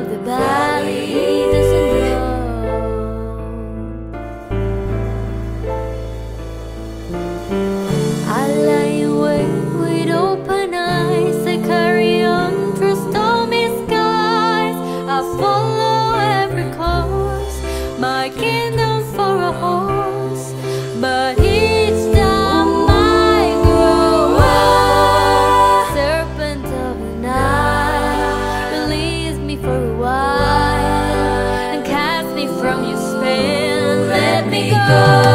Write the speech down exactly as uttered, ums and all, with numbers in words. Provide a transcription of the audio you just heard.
of the valley doesn't grow. I lie awake with open eyes. I carry on through stormy skies. I follow every course, my kingdom for a horse. But each time I grow up, serpent of the night, release me for a while and cast me from your spell. Let me go.